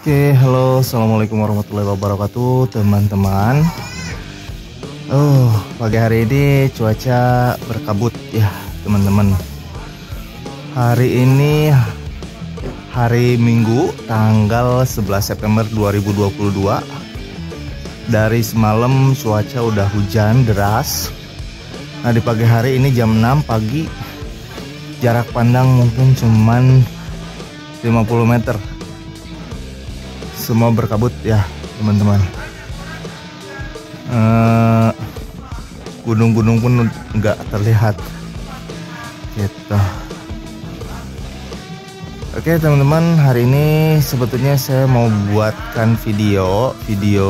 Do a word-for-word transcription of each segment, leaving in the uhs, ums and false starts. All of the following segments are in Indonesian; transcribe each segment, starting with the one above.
Oke, halo, assalamualaikum warahmatullahi wabarakatuh, teman-teman. Oh, pagi hari ini cuaca berkabut ya, teman-teman. Hari ini hari Minggu, tanggal sebelas September dua ribu dua puluh dua. Dari semalam cuaca udah hujan deras. Nah, di pagi hari ini jam enam pagi, jarak pandang mungkin cuman lima puluh meter. Semua berkabut ya, teman-teman. Uh, gunung-gunung pun nggak terlihat gitu. Oke, teman-teman, hari ini sebetulnya saya mau buatkan video video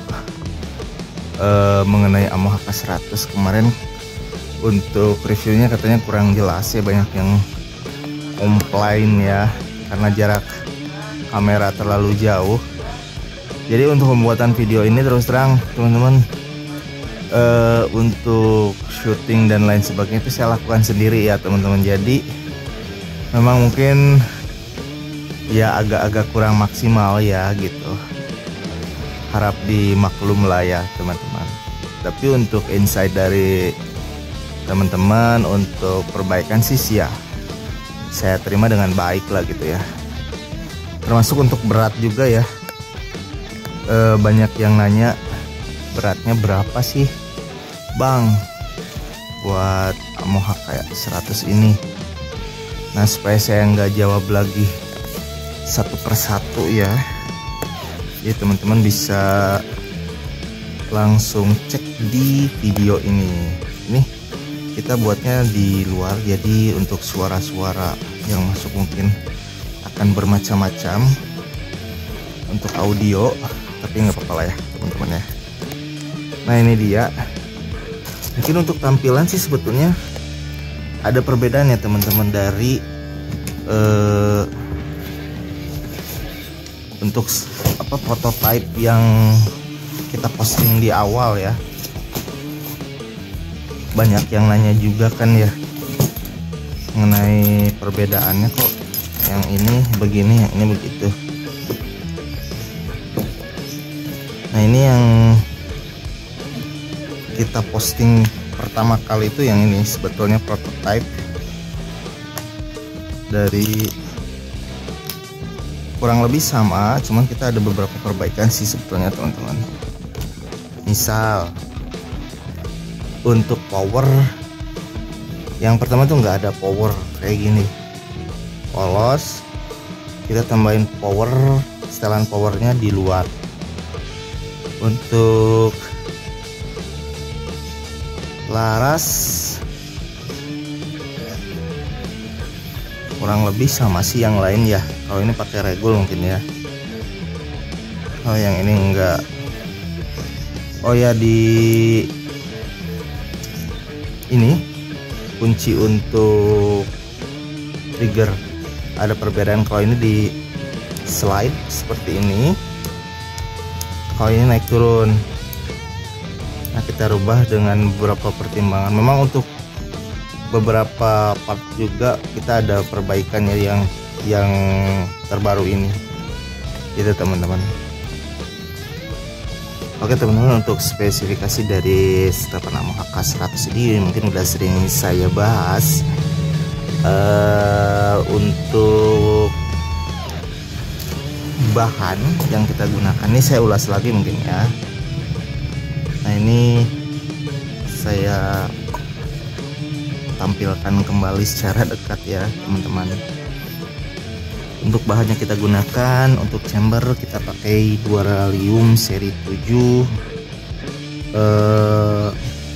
uh, mengenai Amo H K seratus. Kemarin untuk reviewnya katanya kurang jelas ya, banyak yang komplain ya karena jarak kamera terlalu jauh. Jadi untuk pembuatan video ini terus terang teman-teman, uh, untuk syuting dan lain sebagainya itu saya lakukan sendiri ya teman-teman. Jadi memang mungkin ya agak-agak kurang maksimal ya gitu. Harap dimaklum lah ya teman-teman. Tapi untuk insight dari teman-teman untuk perbaikan sih ya saya terima dengan baik lah gitu ya. Termasuk untuk berat juga ya, e, banyak yang nanya beratnya berapa sih bang buat Amo H K seratus ini. Nah, supaya saya nggak jawab lagi satu persatu ya, jadi teman-teman bisa langsung cek di video ini. Ini kita buatnya di luar, jadi untuk suara-suara yang masuk mungkin akan bermacam-macam untuk audio, tapi nggak apa-apa lah ya teman-teman ya. Nah, ini dia. Mungkin untuk tampilan sih sebetulnya ada perbedaan ya teman-teman dari uh, untuk apa prototype yang kita posting di awal ya. Banyak yang nanya juga kan ya mengenai perbedaannya, kok yang ini begini, yang ini begitu. Nah, ini yang kita posting pertama kali itu yang ini sebetulnya prototype dari kurang lebih sama, cuman kita ada beberapa perbaikan sih sebetulnya teman-teman. Misal untuk power, yang pertama tuh nggak ada power kayak gini, polos. Kita tambahin power, setelan powernya di luar. Untuk laras kurang lebih sama sih yang lain ya. Kalau ini pakai regul mungkin ya. Oh, yang ini enggak. Oh ya, di ini kunci untuk trigger ada perbedaan. Kalau ini di slide seperti ini, kalau ini naik turun. Nah, kita rubah dengan beberapa pertimbangan. Memang untuk beberapa part juga kita ada perbaikannya yang yang terbaru ini gitu teman-teman. Oke teman-teman, untuk spesifikasi dari setepan Amo H K seratus ini mungkin udah sering saya bahas. Uh, untuk bahan yang kita gunakan ini saya ulas lagi mungkin ya. Nah, ini saya tampilkan kembali secara dekat ya teman-teman. Untuk bahannya kita gunakan untuk chamber kita pakai Duralium seri tujuh, eh,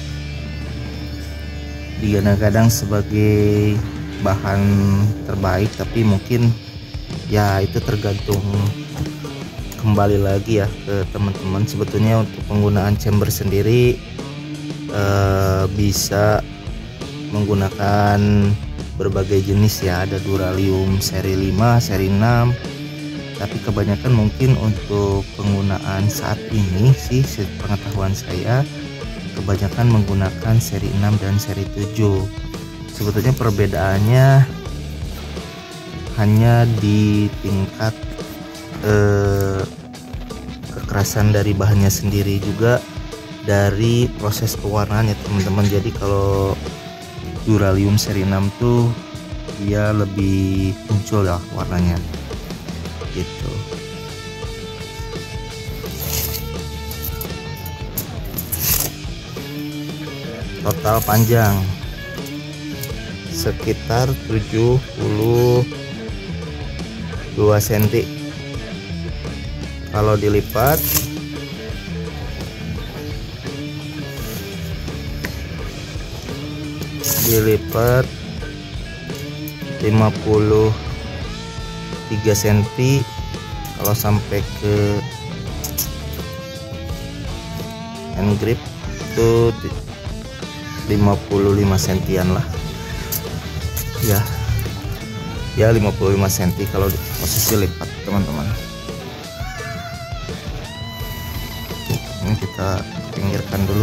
digadang-gadang sebagai bahan terbaik, tapi mungkin ya itu tergantung kembali lagi ya ke teman-teman. Sebetulnya untuk penggunaan chamber sendiri eh, bisa menggunakan berbagai jenis ya, ada Duralium seri lima, seri enam, tapi kebanyakan mungkin untuk penggunaan saat ini sih pengetahuan saya kebanyakan menggunakan seri enam dan seri tujuh. Sebetulnya perbedaannya hanya di tingkat eh, kekerasan dari bahannya sendiri, juga dari proses pewarnaannya teman-teman. Jadi kalau Duralium seri enam tuh dia lebih muncul ya warnanya gitu. Total panjang sekitar tujuh puluh dua sentimeter. Kalau dilipat dilipat lima puluh tiga sentimeter, kalau sampai ke hand grip itu lima puluh lima sentian lah ya, ya lima puluh lima sentimeter kalau di posisi lipat teman-teman. Ini kita pinggirkan dulu.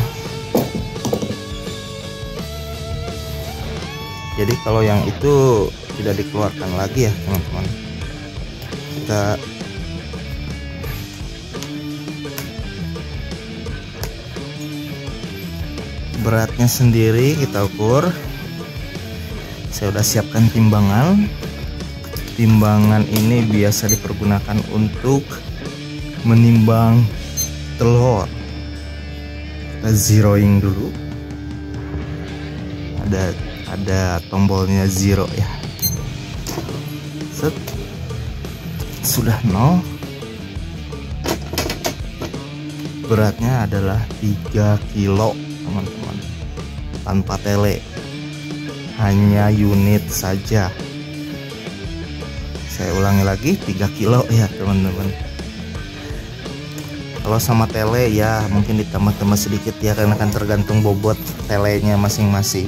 Jadi kalau yang itu tidak dikeluarkan lagi ya teman-teman. Kita beratnya sendiri kita ukur. Saya udah siapkan timbangan. Timbangan ini biasa dipergunakan untuk menimbang telur. Kita zeroing dulu. Ada ada tombolnya zero ya. Set. Sudah nol. Beratnya adalah tiga kilo teman-teman, tanpa tele, hanya unit saja. Saya ulangi lagi, tiga kilo ya teman-teman. Kalau sama tele ya mungkin ditambah-tambah sedikit ya, karena kan tergantung bobot telenya masing-masing.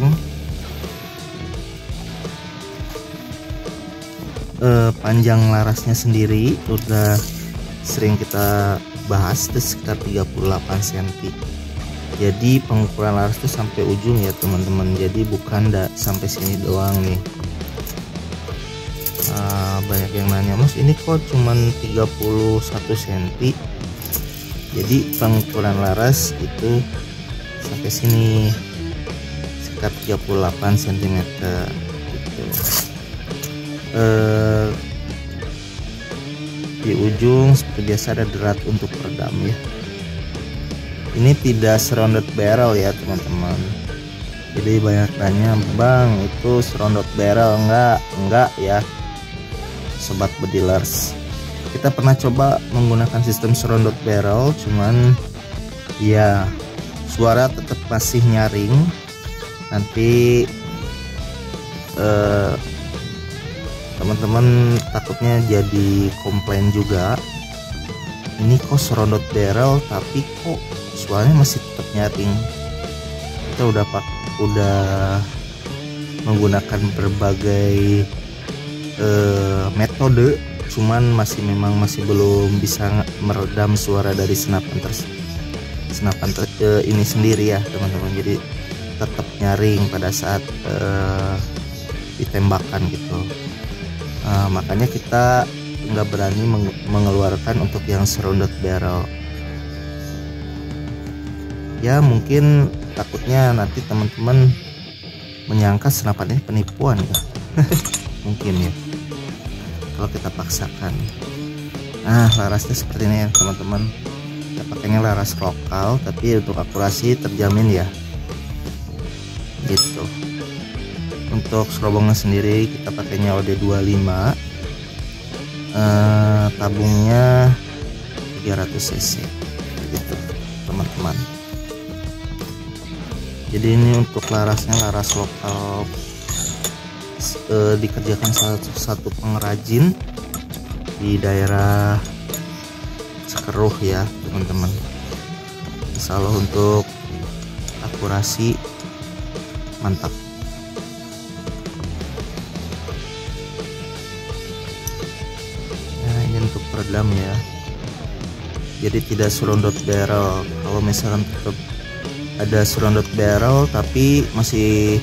Eh, panjang larasnya sendiri udah sering kita bahas, itu sekitar tiga puluh delapan sentimeter. Jadi pengukuran laras itu sampai ujung ya teman-teman, jadi bukan da sampai sini doang nih. Nah, banyak yang nanya, mas ini kok cuman tiga puluh satu sentimeter. Jadi pengukuran laras itu sampai sini sekitar tiga puluh delapan sentimeter gitu. Eh, di ujung seperti biasa ada derat untuk peredam ya. Ini tidak surrounded barrel ya teman-teman. Jadi banyak tanya, bang itu surrounded barrel enggak? Enggak ya sobat bedilers. Kita pernah coba menggunakan sistem surrounded barrel, cuman ya suara tetap masih nyaring. Nanti eh, teman-teman takutnya jadi komplain juga, ini kok surrounded barrel tapi kok suaranya masih tetap nyaring. Kita udah pak udah menggunakan berbagai eh, metode, cuman masih memang masih belum bisa meredam suara dari senapan ter senapan ter eh, ini sendiri ya teman-teman. Jadi tetap nyaring pada saat eh, ditembakkan gitu. Nah, makanya kita nggak berani meng mengeluarkan untuk yang surrounded barrel. Ya mungkin takutnya nanti teman-teman menyangka senapan ini penipuan ya. Mungkin ya kalau kita paksakan. Nah larasnya seperti ini ya teman-teman. Kita pakainya laras lokal, tapi untuk akurasi terjamin ya gitu. Untuk serobongnya sendiri kita pakainya O D dua puluh lima, eh, tabungnya tiga ratus cc gitu teman-teman. Jadi ini untuk larasnya laras lokal, eh, dikerjakan satu, satu pengrajin di daerah Cekeruh ya teman-teman. Insya Allah untuk akurasi mantap. Untuk peredam ya, jadi tidak surrounded barrel. Kalau misalkan tetap ada surrounded barrel tapi masih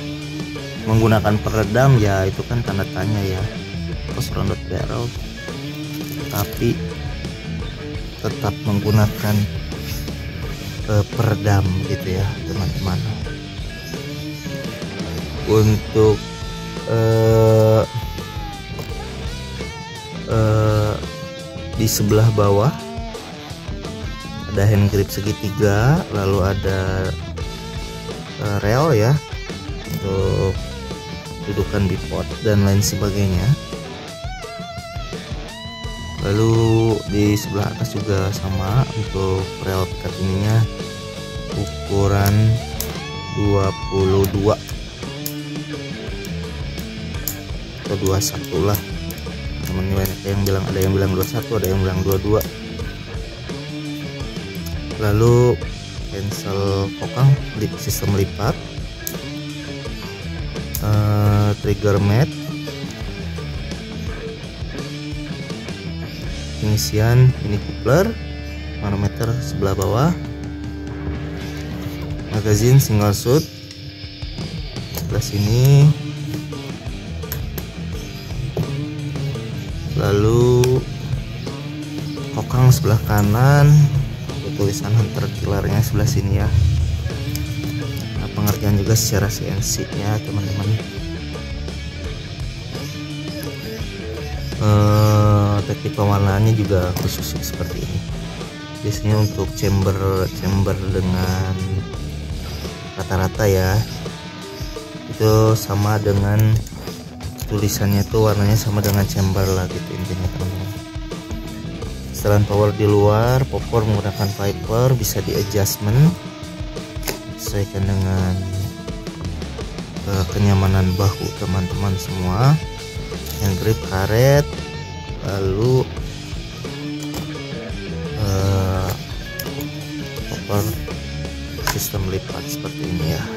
menggunakan peredam ya itu kan tanda tanya ya, kok surrounded barrel. tapi tetap menggunakan uh, peredam gitu ya teman-teman. Untuk uh, uh, di sebelah bawah ada hand grip segitiga, lalu ada uh, rel ya untuk dudukan bipod dan lain sebagainya. Lalu di sebelah atas juga sama untuk rel cuttingnya ukuran dua puluh dua atau dua puluh satu lah teman, banyak yang bilang, ada yang bilang dua puluh satu, ada yang bilang dua puluh dua. Lalu cancel kokang sistem lipat, uh, trigger mat, pengisian ini coupler, manometer sebelah bawah, magazine single shoot sebelah sini, lalu kokang sebelah kanan, tulisan hunter killernya sebelah sini ya. Nah, pengerjaan juga secara C N C ya teman-teman. Uh, teknik pewarnaannya juga khusus seperti ini. Biasanya untuk chamber chamber dengan rata-rata ya, itu sama dengan tulisannya tuh warnanya sama dengan chamber lah gitu intinya teman-teman. Setelan power di luar, popor menggunakan Viper, bisa di adjustment sesuaikan dengan uh, kenyamanan bahu teman-teman semua. Hand grip karet, lalu uh, popor sistem lipat seperti ini ya.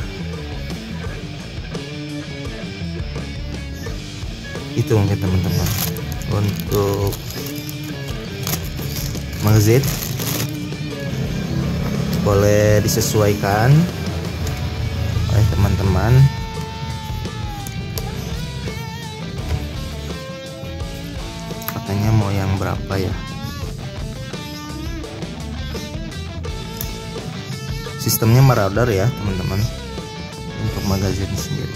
Itu mungkin teman-teman. Untuk magazine boleh disesuaikan oleh teman-teman. Pakainya mau yang berapa ya? Sistemnya Marauder ya teman-teman untuk magazine sendiri.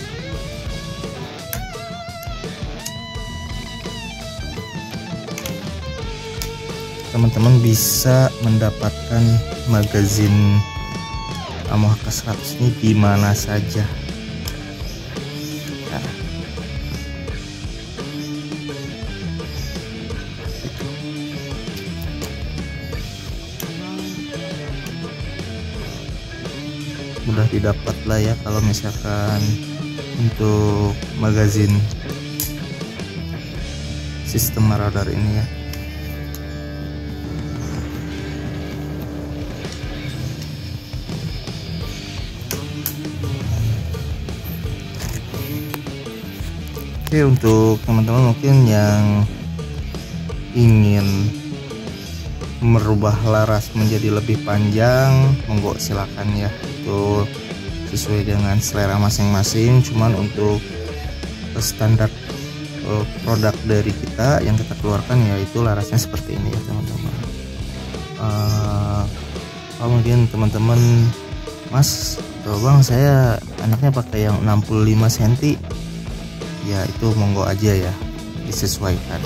Teman-teman bisa mendapatkan magazine Yamaha seratus ini di mana saja. Nah, mudah didapat lah ya kalau misalkan untuk magazine sistem Marauder ini ya. Oke, untuk teman-teman mungkin yang ingin merubah laras menjadi lebih panjang, monggo silakan ya, itu sesuai dengan selera masing-masing. Cuman untuk standar uh, produk dari kita yang kita keluarkan yaitu larasnya seperti ini ya teman-teman. Uh, oh, mungkin teman-teman, Mas, tuh bang, saya anaknya pakai yang enam puluh lima sentimeter. Ya itu monggo aja ya, disesuaikan.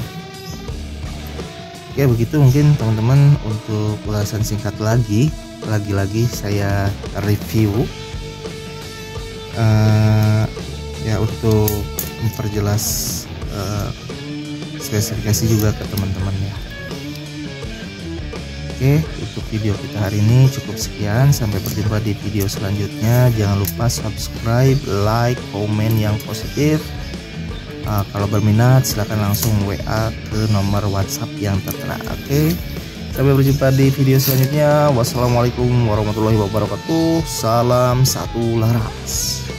Oke, begitu mungkin teman-teman. Untuk ulasan singkat lagi, lagi-lagi saya review uh, ya untuk memperjelas uh, spesifikasi juga ke teman-teman ya. Oke, untuk video kita hari ini cukup sekian. Sampai berjumpa di video selanjutnya. Jangan lupa subscribe, like, komen yang positif. Uh, kalau berminat silahkan langsung W A ke nomor WhatsApp yang tertera. Oke, sampai berjumpa di video selanjutnya. Wassalamualaikum warahmatullahi wabarakatuh. Salam satu laras.